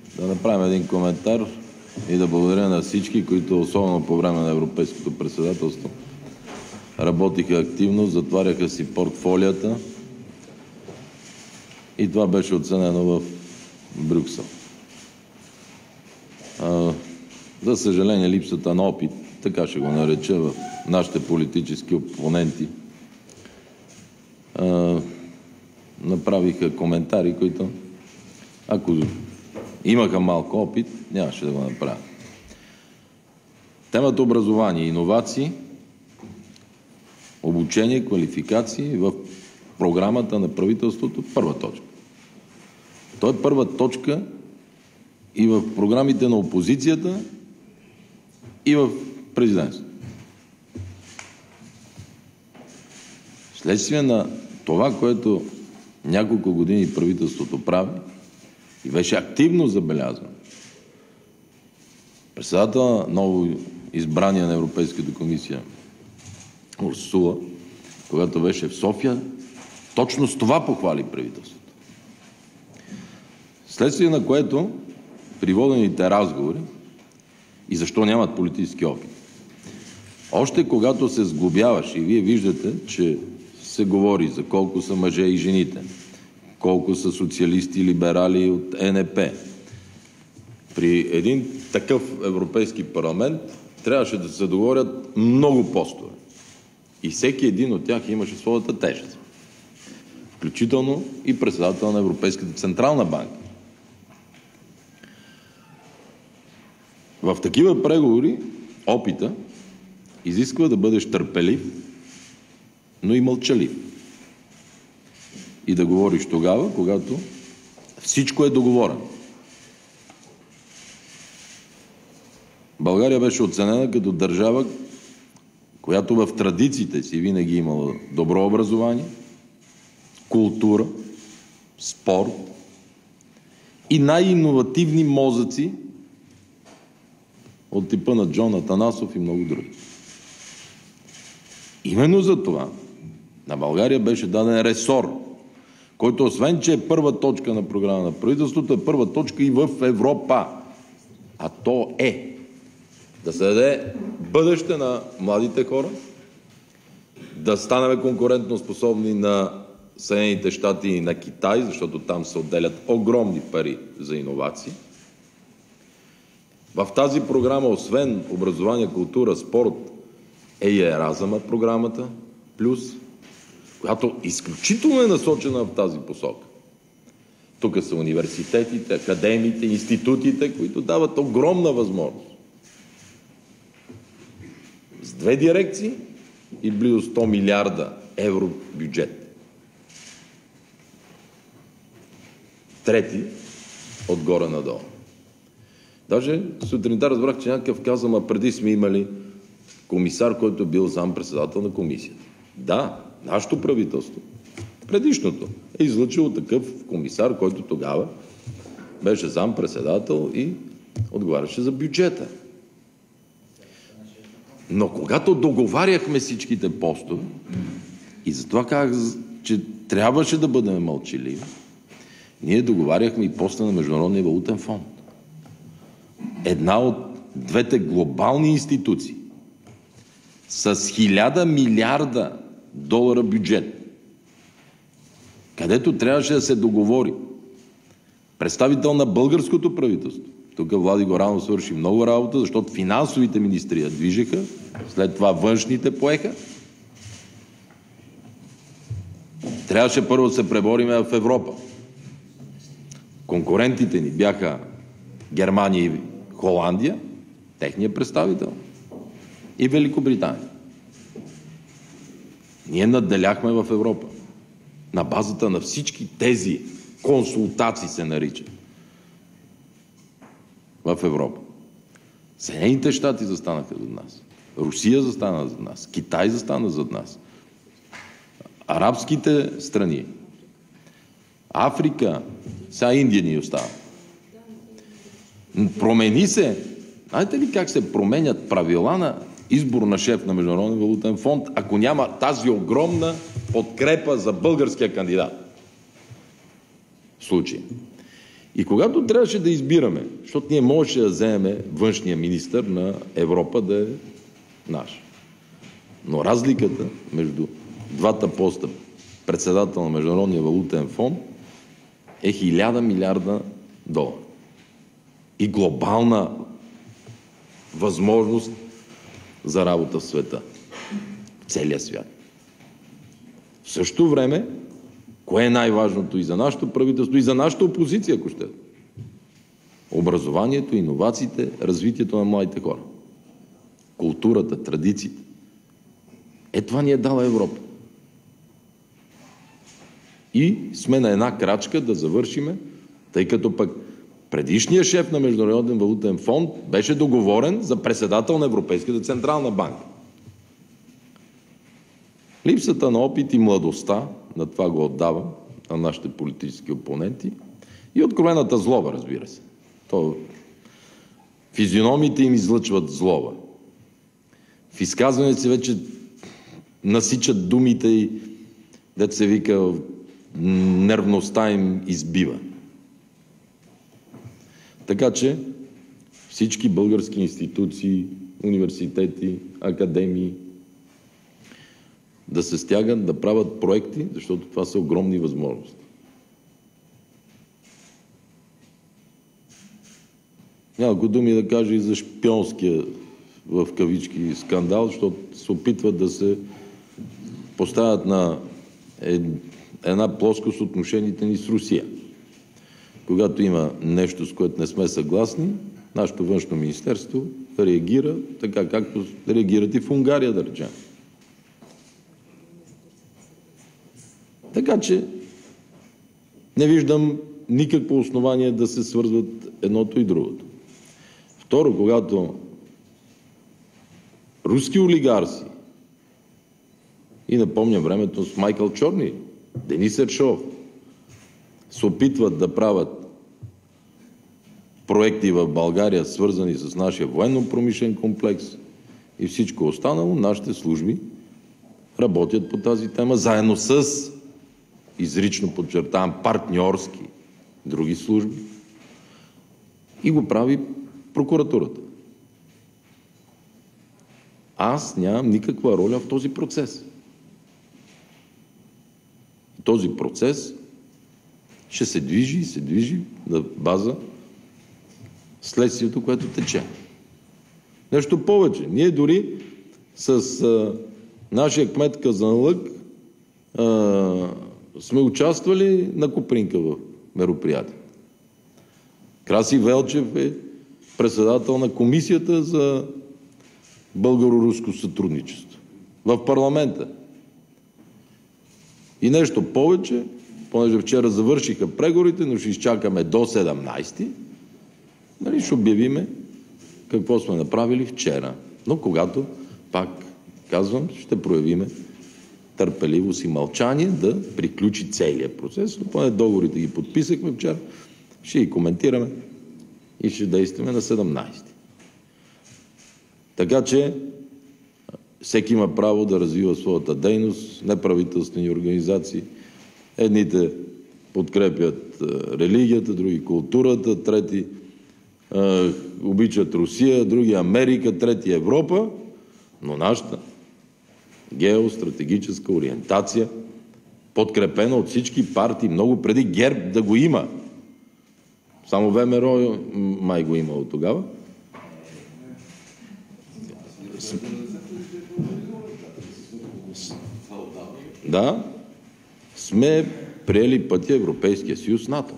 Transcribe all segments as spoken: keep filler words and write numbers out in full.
да направим един коментар и да благодаря на всички, които особено по време на Европейското председателство работиха активно, затваряха си портфолията и това беше оценено в Брюксел. А, за съжаление, липсата на опит, така ще го нареча, в нашите политически опоненти, а, направиха коментари, които, ако имаха малко опит, нямаше да го направят. Темата образование, иновации, обучение, квалификации в програмата на правителството първа точка. То е първа точка и в програмите на опозицията, и в президентството. Следствие на това, което няколко години правителството прави и беше активно забелязвано, председател на ново избрание на Европейската комисия Урсула, когато беше в София, точно с това похвали правителството. Следствие на което при водените разговори и защо нямат политически опит. Още когато се сглобяваш и вие виждате, че се говори за колко са мъже и жените, колко са социалисти и либерали от Ен Еп Е. При един такъв Европейски парламент трябваше да се договорят много постове. И всеки един от тях имаше своята тежест. Включително и председател на Европейската централна банка. В такива преговори опита изисква да бъдеш търпелив, но и мълчалив. И да говориш тогава, когато всичко е договорено. България беше оценена като държава, която в традициите си винаги имала добро образование, култура, спорт и най-иновативни мозъци от типа на Джон Атанасов и много други. Именно за това на България беше даден ресор, който освен, че е първа точка на програма на правителството, е първа точка и в Европа. А то е да се даде бъдеще на младите хора, да станем конкурентно способни на Съединените щати и на Китай, защото там се отделят огромни пари за иновации. В тази програма, освен образование, култура, спорт, е и Еразъм програмата, плюс, която изключително е насочена в тази посока. Тук са университетите, академиите, институтите, които дават огромна възможност. С две дирекции и близо сто милиарда евро бюджет. Трети отгоре надолу. Даже сутринта разбрах, че някакъв каза, ама преди сме имали комисар, който е бил зам-председател на комисията. Да, нашето правителство, предишното, е излъчило такъв комисар, който тогава беше зам-председател и отговаряше за бюджета. Но когато договаряхме всичките постове, и затова казах, че трябваше да бъдем мълчаливи, ние договаряхме и поста на Международния валутен фонд. Една от двете глобални институции с хиляда милиарда долара бюджет, където трябваше да се договори представител на българското правителство. Тук Влади Горанов свърши много работа, защото финансовите министри я движеха, след това външните поеха. Трябваше първо да се пребориме в Европа. Конкурентите ни бяха Германия и Холандия, техният представител, и Великобритания. Ние надделяхме в Европа. На базата на всички тези консултации се нарича в Европа. Съединените щати застанаха зад нас. Русия застана зад нас. Китай застана зад нас. Арабските страни. Африка. Сега Индия ни остава. Промени се. Знаете ли как се променят правила на избор на шеф на Международен валутен фонд, ако няма тази огромна подкрепа за българския кандидат? В случай. И когато трябваше да избираме, защото ние можеше да вземем външния министър на Европа да е наш. Но разликата между двата поста, председател на Международния валутен фонд, е хиляда милиарда долара. И глобална възможност за работа в света. В целия свят. В същото време, кое е най-важното и за нашето правителство, и за нашата опозиция, ако ще? Образованието, иновациите, развитието на младите хора. Културата, традициите. Е, това ни е дала Европа. И сме на една крачка да завършиме, тъй като пък предишният шеф на Международен валутен фонд беше договорен за председател на Европейската централна банка. Липсата на опит и младостта, на това го отдавам на нашите политически опоненти, и откровената злоба, разбира се. То, физиономите им излъчват злоба. В изказването си вече насичат думите и, дето се вика, нервността им избива. Така че всички български институции, университети, академии да се стягат, да правят проекти, защото това са огромни възможности. Няколко думи да кажа и за шпионския в кавички скандал, защото се опитват да се поставят на една плоскост отношенията ни с Русия. Когато има нещо, с което не сме съгласни, нашето външно министерство реагира така, както реагират и в Унгария, да речем. Така че не виждам никакво основание да се свързват едното и другото. Второ, когато руски олигарси, и напомням времето с Майкъл Чорни, Денис Ершов, се опитват да правят проекти в България, свързани с нашия военно-промишлен комплекс и всичко останало, нашите служби работят по тази тема, заедно с, изрично подчертавам, партньорски други служби, и го прави прокуратурата. Аз нямам никаква роля в този процес. Този процес ще се движи и се движи на база следствието, което тече. Нещо повече. Ние дори с а, нашия кмет Казанлък а, сме участвали на Копринка в мероприятие. Краси Велчев е председател на комисията за българо-руско сътрудничество в парламента. И нещо повече, понеже вчера завършиха преговорите, но ще изчакаме до седемнайсети, нали, ще обявиме какво сме направили вчера. Но когато, пак казвам, ще проявиме търпеливост и мълчание да приключи целият процес. Но поне договорите ги подписахме вчера, ще ги коментираме и ще действаме на седемнайсети. Така че всеки има право да развива своята дейност, неправителствени организации. Едните подкрепят религията, други културата, трети е, обичат Русия, други Америка, трети Европа, но нашата геостратегическа ориентация, подкрепена от всички партии, много преди ГЕРБ да го има. Само ВМРО май го имало тогава. Да, сме приели пътя Европейския съюз НАТО.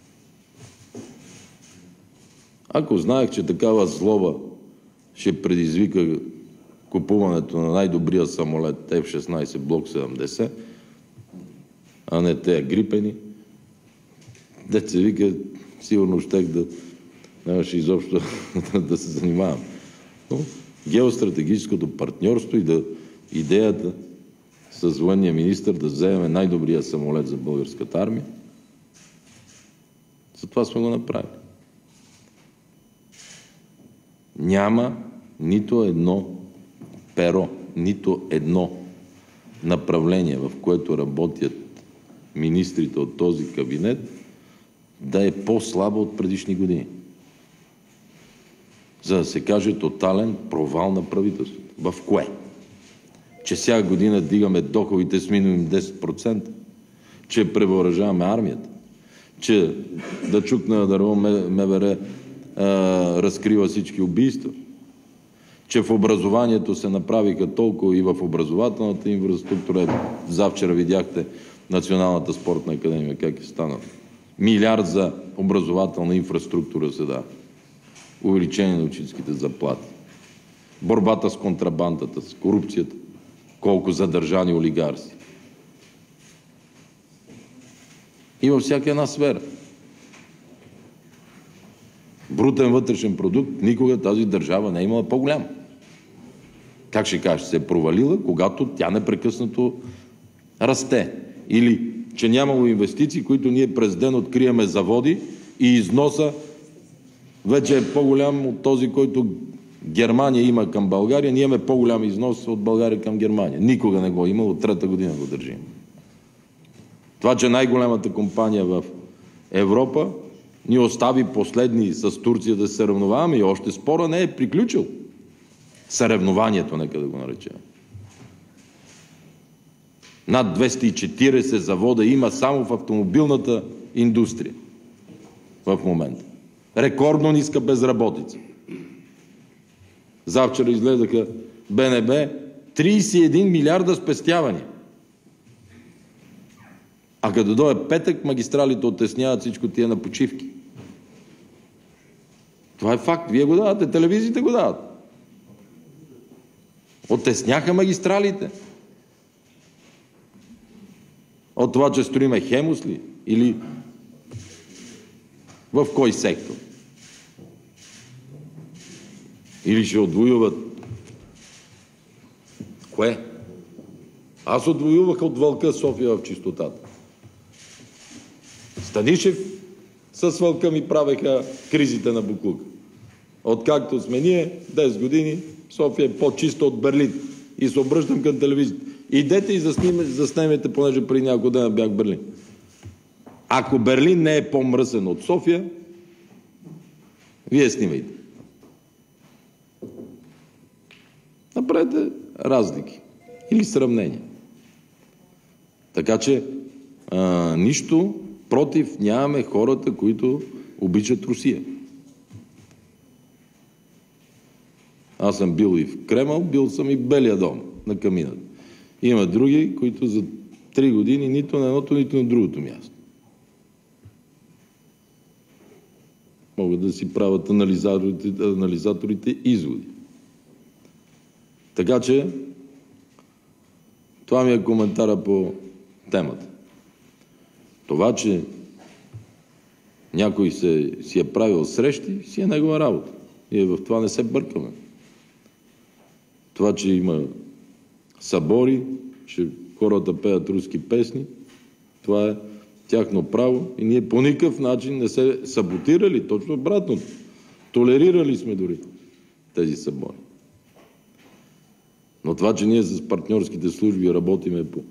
Ако знаех, че такава злоба ще предизвика купуването на най-добрия самолет Еф шестнайсет Блок седемдесет, а не те грипени, дето се вика, сигурно щех да нямаше изобщо да се занимавам. Но геостратегическото партньорство и да идеята с военния министър да вземем най-добрия самолет за българската армия, за това сме го направили. Няма нито едно перо, нито едно направление, в което работят министрите от този кабинет, да е по-слаба от предишни години. За да се каже тотален провал на правителството. В кое? Че всяка година дигаме доходите с минимум десет процента, че превъоръжаваме армията, че да чукна на дърво МВР разкрива всички убийства, че в образованието се направиха толкова и в образователната инфраструктура. Завчера видяхте Националната спортна академия как е станала. Милиард за образователна инфраструктура се дава. Увеличение на учителските заплати. Борбата с контрабандата, с корупцията. Колко задържани олигарси. И във всяка една сфера. Брутен вътрешен продукт, никога тази държава не е имала по-голям. Как ще кажеш, се е провалила, когато тя непрекъснато расте. Или, че нямало инвестиции, които ние през ден откриеме заводи и износа вече е по-голям от този, който Германия има към България. Ние имаме по-голям износ от България към Германия. Никога не го е имало, трета година го държим. Това, че най-голямата компания в Европа ни остави последни с Турция да се съревноваваме и още спора не е приключил. Съревнованието, нека да го наречем. Над двеста и четиридесет завода има само в автомобилната индустрия в момента. Рекордно ниска безработица. Завчера изгледаха БНБ тридесет и един милиарда спестявания. А като дойде петък, магистралите оттесняват всичко тия на почивки. Това е факт. Вие го давате, телевизиите го дават. Оттесняха магистралите. От това, че строиме Хемус ли? Или в кой сектор? Или ще отвоюват? Кое? Аз отвоювах от Вълка София в чистотата. Станишев с Вълка ми правеха кризите на буклука. Откакто сме ние, десет години, София е по-чиста от Берлин. И се обръщам към телевизията. Идете и заснемете, понеже преди няколко дена бях в Берлин. Ако Берлин не е по-мръсен от София, вие снимайте. Направете разлики или сравнения. Така че а, нищо против нямаме хората, които обичат Русия. Аз съм бил и в Кремъл, бил съм и в Белия дом на камината. Има други, които за три години нито на едното, нито на другото място. Могат да си правят анализаторите, анализаторите изводи. Така че това ми е коментара по темата. Това, че някой се, си е правил срещи, си е негова работа. Ние в това не се бъркаме. Това, че има събори, че хората пеят руски песни, това е тяхно право и ние по никакъв начин не се саботирали, точно обратното. Толерирали сме дори тези събори. Но това, че ние с партньорските служби работиме по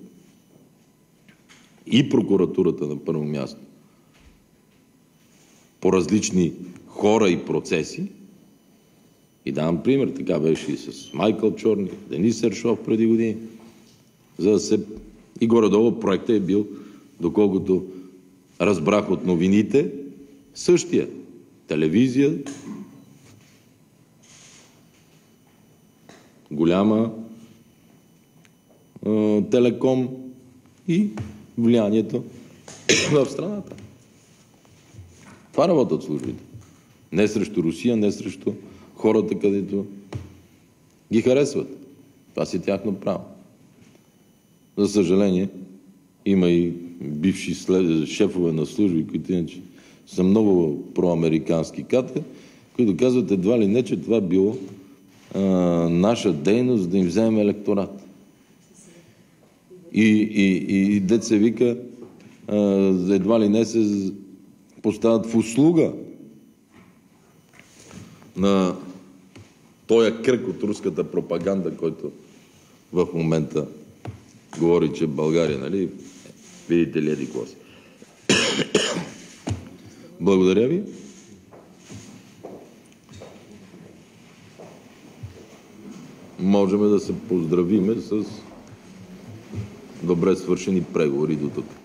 и прокуратурата на първо място, по различни хора и процеси, и давам пример, така беше и с Майкъл Чорни, Денис Ершов преди години, за да се... И горе-долу проектът е бил, доколкото разбрах от новините, същия. Телевизия, голяма е, телеком и влиянието в страната. Това работят службите. Не срещу Русия, не срещу хората, където ги харесват. Това си тяхно право. За съжаление, има и бивши след... шефове на служби, които иначе са много проамерикански катка, които казват едва ли не, че това било а, наша дейност да им вземем електорат. И, и, и дет се вика, а, едва ли не се поставят в услуга на този кръг от руската пропаганда, който в момента говори, че България, нали, видите ли, еди какво си. Благодаря ви. Можем да се поздравиме с добре свършени преговори до тук.